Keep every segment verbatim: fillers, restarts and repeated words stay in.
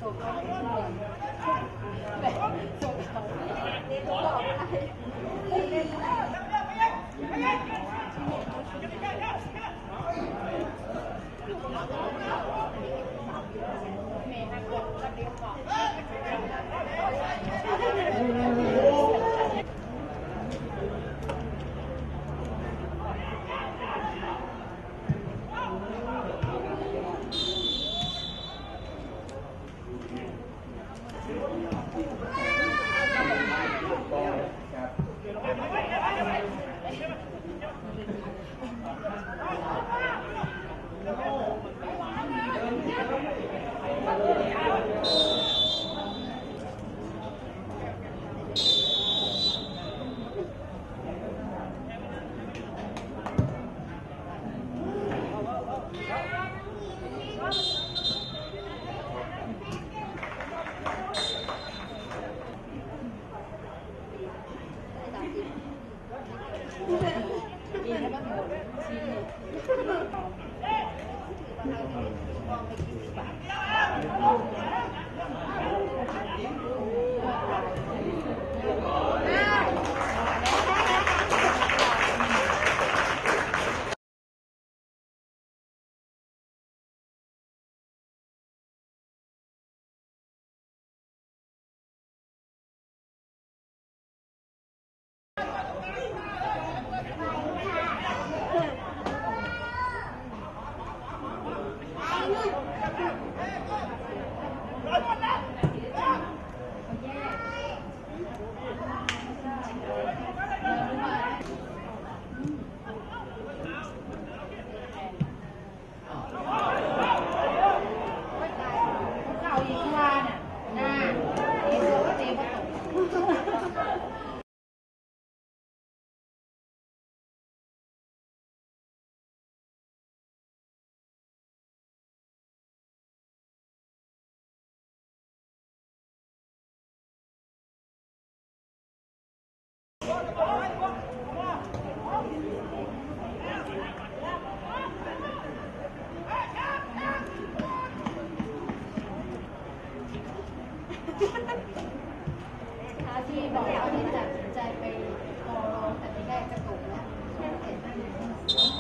ส่งเขาแบบส่งเขาเรียนรู้ต่อไปเล่นท้าที่บอกว่าที่ตัดสินใจไปกอรอแต่ไม่ได้กระตุกแล้วแค่เห็นนั่นเอง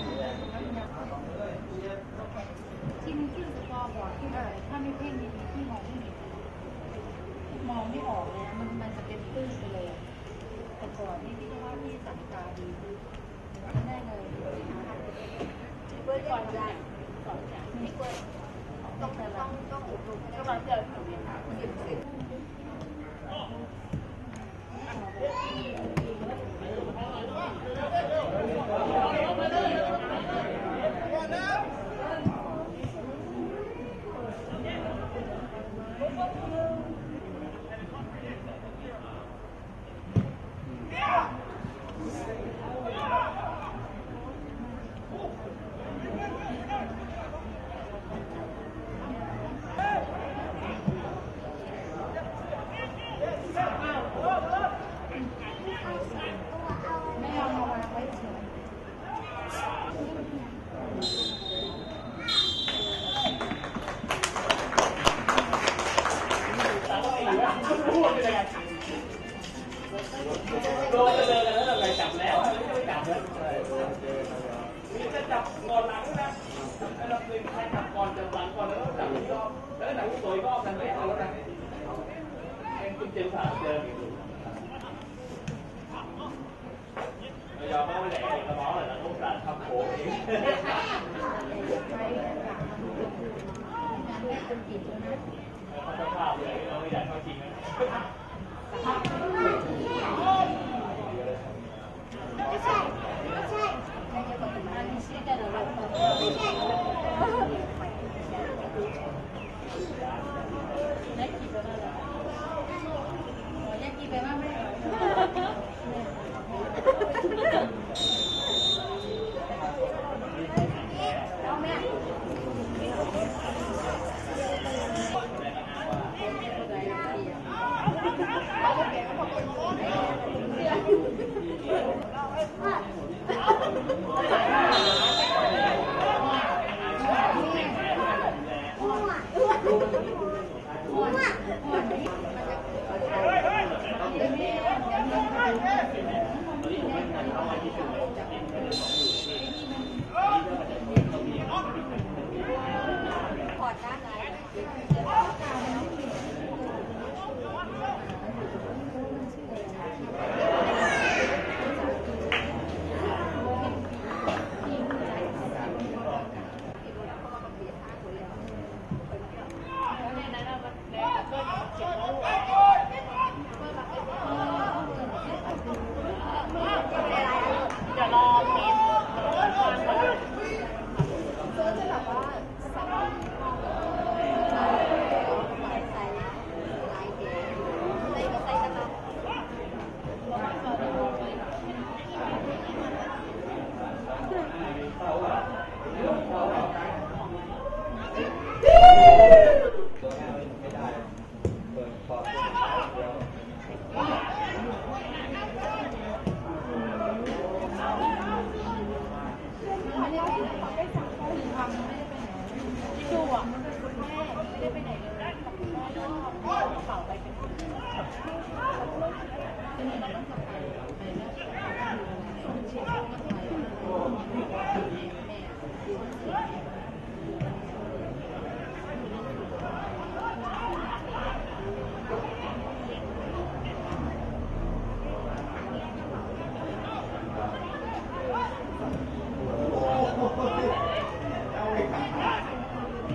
ที่มันขึ้นสกอร์บอร์ดที่อะไรถ้าไม่เพ่งดีๆที่มองไม่เห็นมองไม่ออกเลยมันมันจะเป็นตื้นไปเลยแต่ก่อนนี่ที่ว่าที่สังกาดีไม่ได้เลยเพื่อก่อนได้ก่อนจะไม่ควรต้องต้องต้องอบรมให้ได้ก่อนเจอเขาเนี่ยสิบสิบโดนจะเดินแล้วอะไรจับแล้วไม่ใช่จับแล้วนี่จะจับก่อนหลังนะแล้วเราเป็นใครจับก่อนจับหลังก่อนแล้วจับที่รอบแล้วหนังสวยก็กันไม่เอาแล้วนะเองคุณเจมส์สามเจอเรายอมไม่แหลกกระบอกเลยนะต้องการทำโค้งเองเขาจะภาพเลยเราไม่อยากเข้าจริงนะไม่ใช่ไม่ใช่ไม่ใช่คนนั้นไม่ใช่แต่เราไม่ใช่นักกีฬาอะไรนักกีฬาไม่เราแม่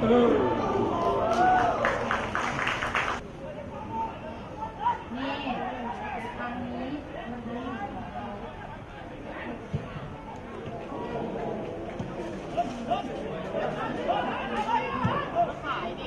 ทางนี้มันไม่ของเราขายดิ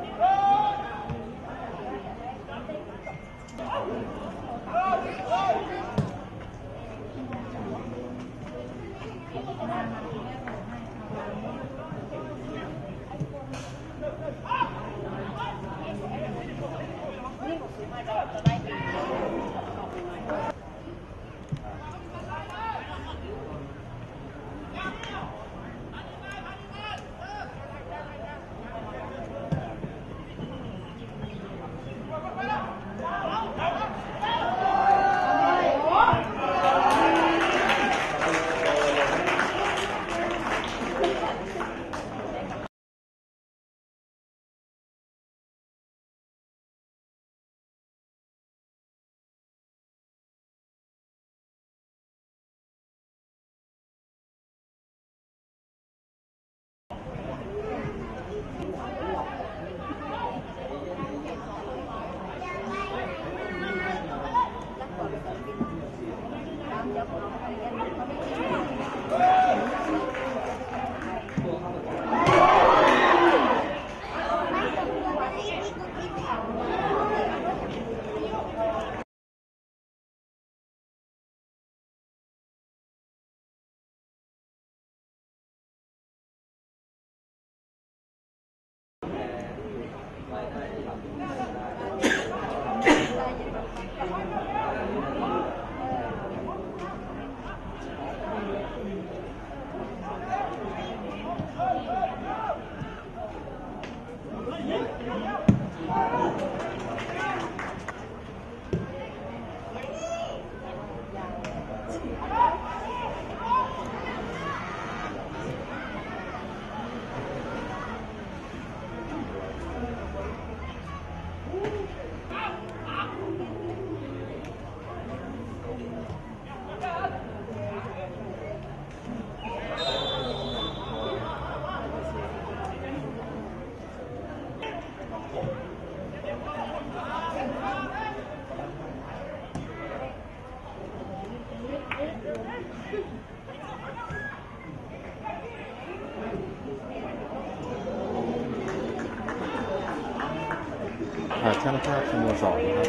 ช่างภาพสโมสรครับ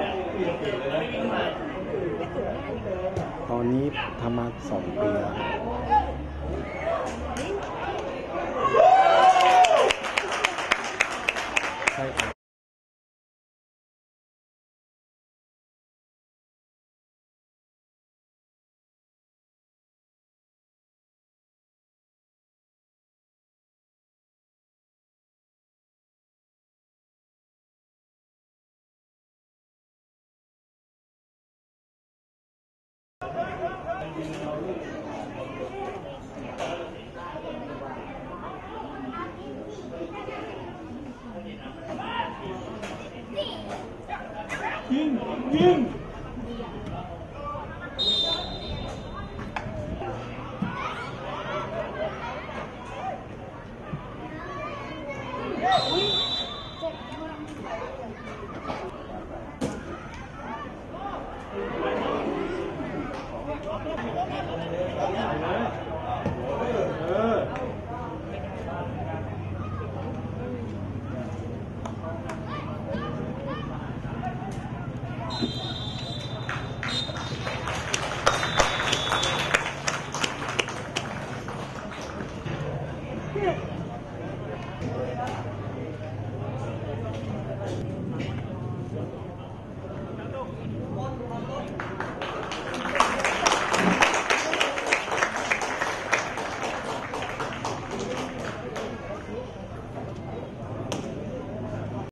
ตอนนี้ทำมาสองปีแล้วใช่ครับยิงยิง